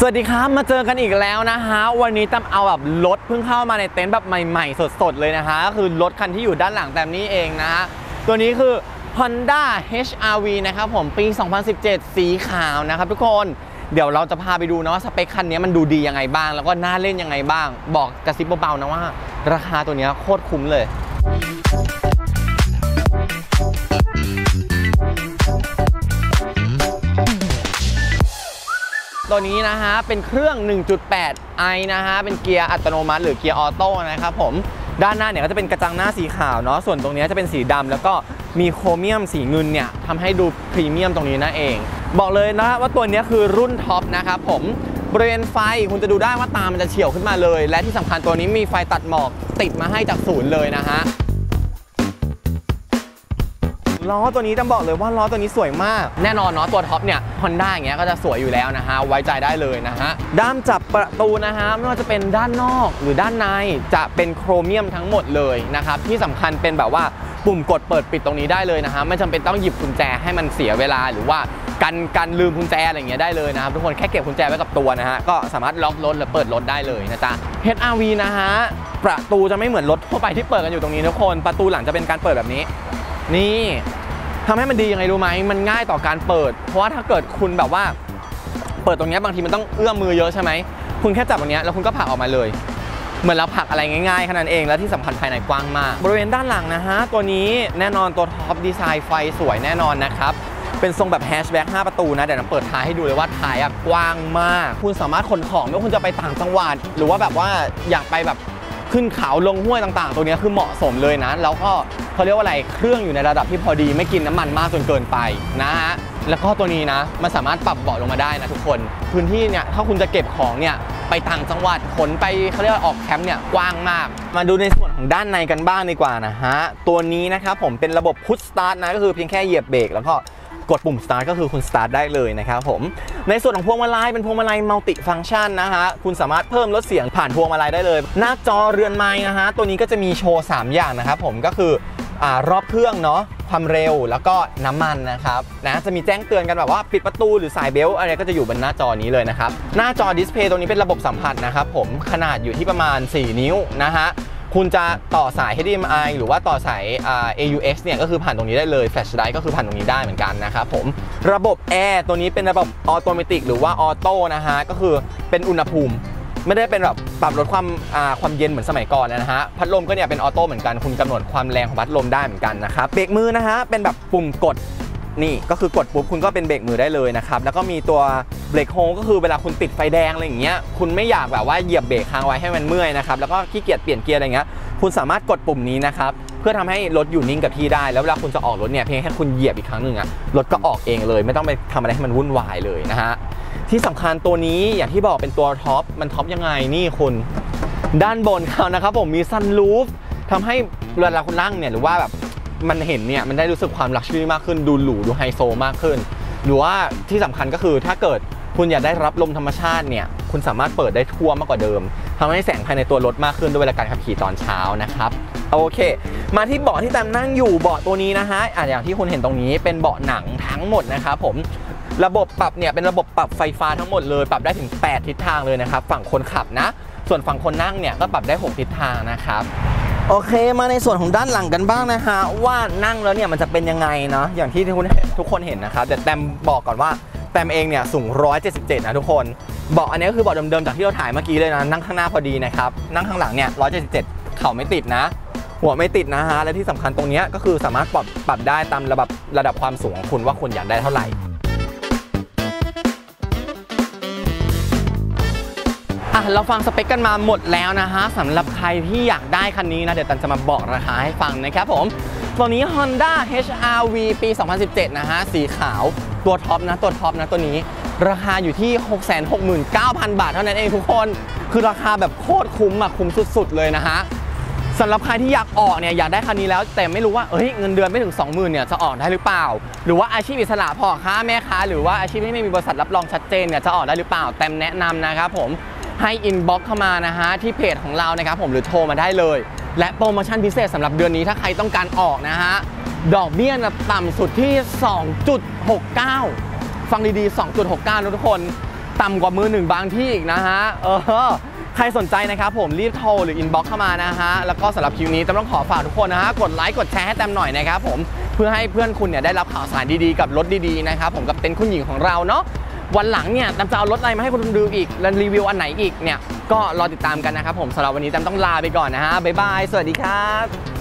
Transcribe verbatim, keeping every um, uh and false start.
สวัสดีครับมาเจอกันอีกแล้วนะฮะวันนี้ตั้มเอาแบบรถเพิ่งเข้ามาในเต็นท์แบบใหม่ๆสดๆเลยนะฮะก็คือรถคันที่อยู่ด้านหลังแต้มนี้เองนะฮะตัวนี้คือ Honda เอช อาร์ วี นะครับผมปี สองพันสิบเจ็ด สีขาวนะครับทุกคนเดี๋ยวเราจะพาไปดูนะว่าสเปคคันนี้มันดูดียังไงบ้างแล้วก็น่าเล่นยังไงบ้างบอกกระซิบเบาๆนะว่าราคาตัวนี้โคตรคุ้มเลยตัวนี้นะฮะเป็นเครื่อง หนึ่งจุดแปด ไอ นะฮะเป็นเกียร์อัตโนมัติหรือเกียร์ออโต้นะครับผมด้านหน้าเนี่ยก็จะเป็นกระจังหน้าสีขาวเนาะส่วนตรงนี้จะเป็นสีดำแล้วก็มีโครเมียมสีเงินเนี่ยทำให้ดูพรีเมียมตรงนี้นั่นเองบอกเลยนะว่าตัวนี้คือรุ่นท็อปนะครับผมบริเวณไฟคุณจะดูได้ว่าตามันจะเฉียวขึ้นมาเลยและที่สำคัญตัวนี้มีไฟตัดหมอกติดมาให้จากศูนย์เลยนะฮะล้อตัวนี้ต้องบอกเลยว่าล้อตัวนี้สวยมากแน่นอนเนาะตัวท็อปเนี่ย Honda อย่างเงี้ยก็จะสวยอยู่แล้วนะฮะไว้ใจได้เลยนะฮะด้ามจับประตูนะฮะไม่ว่าจะเป็นด้านนอกหรือด้านในจะเป็นโครเมียมทั้งหมดเลยนะครับที่สำคัญเป็นแบบว่าปุ่มกดเปิดปิดตรงนี้ได้เลยนะฮะไม่จำเป็นต้องหยิบกุญแจให้มันเสียเวลาหรือว่ากันกันลืมกุญแจอะไรอย่างเงี้ยได้เลยนะครับทุกคนแค่เก็บกุญแจไว้กับตัวนะฮะก็สามารถล็อกรถหรือเปิดรถได้เลยนะจ๊ะ เอช อาร์ วี นะฮะประตูจะไม่เหมือนรถทั่วไปที่เปิดกันอยู่ตรงนี้ทุกคนประตูหลังจะเป็นการเปิดแบบนี้นี่ทำให้มันดียังไงรู้ไหมมันง่ายต่อการเปิดเพราะว่าถ้าเกิดคุณแบบว่าเปิดตรงนี้บางทีมันต้องเอื้อมมือเยอะใช่ไหมคุณแค่จับตรงนี้แล้วคุณก็ผลักออกมาเลยเหมือนเราผลักอะไรง่ายๆแค่นั้นเองแล้วที่สำคัญภายในกว้างมากบริเวณด้านหลังนะฮะตัวนี้แน่นอนตัวท็อปดีไซน์ไฟสวยแน่นอนนะครับเป็นทรงแบบแฮชแบ็กห้าประตูนะเดี๋ยวเราเปิดท้ายให้ดูเลยว่าท้ายกว้างมากคุณสามารถขนของไม่ว่าคุณจะไปต่างจังหวัดหรือว่าแบบว่าอยากไปแบบขึ้นเขาลงห้วยต่างๆตัวนี้คือเหมาะสมเลยนะแล้วก็เขาเรียกว่าอะไรเครื่องอยู่ในระดับที่พอดีไม่กินน้ำมันมากจนเกินไปนะฮะแล้วก็ตัวนี้นะมันสามารถปรับเบาะลงมาได้นะทุกคนพื้นที่เนี่ยถ้าคุณจะเก็บของเนี่ยไปต่างจังหวัดขนไปเขาเรียกว่าออกแคมป์เนี่ยกว้างมากมาดูในส่วนของด้านในกันบ้างดีกว่านะฮะตัวนี้นะครับผมเป็นระบบพุชสตาร์ทนะก็คือเพียงแค่เหยียบเบรกแล้วก็กดปุ่ม start ก็คือคุณ start ได้เลยนะครับผมในส่วนของพวงมาลัยเป็นพวงมาลัยมัลติฟังก์ชันนะฮะคุณสามารถเพิ่มลดเสียงผ่านพวงมาลัยได้เลยหน้าจอเรือนไม้นะฮะตัวนี้ก็จะมีโชว์สามอย่างนะครับผมก็คืออ่ารอบเครื่องเนาะความเร็วแล้วก็น้ำมันนะครับนะจะมีแจ้งเตือนกันแบบว่าปิดประตูหรือสายเบลต์อะไรก็จะอยู่บนหน้าจอนี้เลยนะครับหน้าจอดิสเพย์ตรงนี้เป็นระบบสัมผัสนะครับผมขนาดอยู่ที่ประมาณสี่นิ้วนะฮะคุณจะต่อสาย เอช ดี เอ็ม ไอ หรือว่าต่อสาย เอ ยู เอ็กซ์ เนี่ยก็คือผ่านตรงนี้ได้เลยแฟลชไดร์ก็คือผ่านตรงนี้ได้เหมือนกันนะครับผมระบบแอร์ตัวนี้เป็นระบบออโตเมติกหรือว่าออโต้นะฮะก็คือเป็นอุณหภูมิไม่ได้เป็นแบบปรับลดความความเย็นเหมือนสมัยก่อนนะฮะพัดลมก็เนี่ยเป็นออโต้เหมือนกันคุณกำหนดความแรงของพัดลมได้เหมือนกันนะครับเบรกมือนะฮะเป็นแบบปุ่มกดนี่ก็คือกดปุ๊บคุณก็เป็นเบรกมือได้เลยนะครับแล้วก็มีตัวเบรกโฮก็คือเวลาคุณติดไฟแดงอะไรอย่างเงี้ยคุณไม่อยากแบบว่าเหยียบเบรกค้างไว้ให้มันเมื่อยนะครับแล้วก็ขี้เกียจเปลี่ยนเกียร์อะไรเงี้ยคุณสามารถกดปุ่มนี้นะครับเพื่อทำให้รถอยู่นิ่งกับที่ได้แล้วเวลาคุณจะออกรถเนี่ยเพียงแค่คุณเหยียบอีกครั้งหนึ่งอะรถก็ออกเองเลยไม่ต้องไปทำอะไรให้มันวุ่นวายเลยนะฮะที่สำคัญตัวนี้อย่างที่บอกเป็นตัวท็อปมันท็อปยังไงนี่คุณด้านบนเขานะครับผมมีซันรูฟทำให้เวลาคุณนั่งเนี่ยหรือว่าแบบมันเห็นเนี่ยมันได้รู้สึกความลักชัวรี่มากขึ้นดูหรูดูไฮโซมากขึ้นหรือว่าที่สำคัญก็คือถ้าเกิดคุณอยากได้รับลมธรรมชาติเนี่ยคุณสามารถเปิดได้ทั่วมากกว่าเดิมทำให้แสงภายในตัวรถมากขึ้นด้วยเวลาการขับขี่ตอนเช้านะครับโอเคมาที่เบาะที่แต้มนั่งอยู่เบาะตัวนี้นะฮะอย่างที่คุณเห็นตรงนี้เป็นเบาะหนังทั้งหมดนะครับผมระบบปรับเนี่ยเป็นระบบปรับไฟฟ้าทั้งหมดเลยปรับได้ถึงแปดทิศทางเลยนะครับฝั่งคนขับนะส่วนฝั่งคนนั่งเนี่ยก็ปรับได้หกทิศทางนะครับโอเคมาในส่วนของด้านหลังกันบ้างนะฮะว่านั่งแล้วเนี่ยมันจะเป็นยังไงเนาะอย่างที่ทุกคนเห็นนะครับแต่แต้มบอกก่อนว่าแต้มเองเนี่ยสูงหนึ่งร้อยเจ็ดสิบเจ็ดนะทุกคนเบาะอันนี้ก็คือเบาะเดิมๆจากที่เราถ่ายเมื่อกี้เลยนะนั่งข้างหน้าพอดีนะครับนั่งข้างหลังเนี่ยหนึ่งร้อยเจ็ดสิบเจ็ดเข่าไม่ติดนะหัวไม่ติดนะฮะและที่สำคัญตรงนี้ก็คือสามารถปรับปรับได้ตามระดับระดับความสูงของคุณว่าคุณอยากได้เท่าไหร่อ่ะเราฟังสเปคกันมาหมดแล้วนะฮะสำหรับใครที่อยากได้คันนี้นะเดี๋ยวตันจะมาบอกราคาให้ฟังนะครับผมตัวนี้ Honda เอช อาร์ วี ปี สองพันสิบเจ็ด นะฮะสีขาวตัวท็อปนะตัวท็อปนะตัวนี้ราคาอยู่ที่ หกแสนหกหมื่นเก้าพัน บาทเท่านั้นเองทุกคนคือราคาแบบโคตรคุ้มอะคุ้มสุดๆเลยนะฮะสำหรับใครที่อยากออกเนี่ยอยากได้คันนี้แล้วแต่ไม่รู้ว่าเอ้ยเงินเดือนไม่ถึง สองหมื่น เนี่ยจะออกได้หรือเปล่าหรือว่าอาชีพอิสระพ่อค้าแม่ค้าหรือว่าอาชีพที่ไม่มีบริษัทรับรองชัดเจนเนี่ยจะออกได้หรือเปล่าแต่แนะนำนะครับผมให้อินบ็อกซ์เข้ามานะฮะที่เพจของเรานะครับผมหรือโทรมาได้เลยและโปรโมชั่นพิเศษสำหรับเดือนนี้ถ้าใครต้องการออกนะฮะดอกเบี้ยต่ำสุดที่ สองจุดหกเก้า ฟังดีๆ สองจุดหกเก้า นะทุกคนต่ำกว่ามือหนึ่งบางที่อีกนะฮะเออใครสนใจนะครับผมรีบโทรหรืออินบ็อกซ์เข้ามานะฮะแล้วก็สำหรับคลิปนี้ต้องขอฝากทุกคนนะฮะกดไลค์กดแชร์ให้แต้มหน่อยนะครับผมเพื่อให้เพื่อนคุณเนี่ยได้รับข่าวสารดีๆกับรถดีๆนะครับผมกับเต็นท์คุณหญิงของเราเนาะวันหลังเนี่ยแต้มจะเอารถอะไรมาให้คุณดูอีกและรีวิวอันไหนอีกเนี่ยก็รอติดตามกันนะครับผมสำหรับวันนี้แต้มต้องลาไปก่อนนะฮะบ๊ายบายสวัสดีครับ